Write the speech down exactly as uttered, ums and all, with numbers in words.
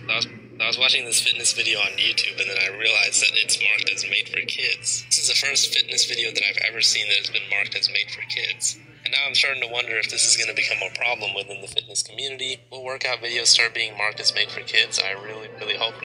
I was, I was watching this fitness video on YouTube, and then I realized that it's marked as made for kids. This is the first fitness video that I've ever seen that has been marked as made for kids. And now I'm starting to wonder if this is going to become a problem within the fitness community. Will workout videos start being marked as made for kids? I really, really hope not.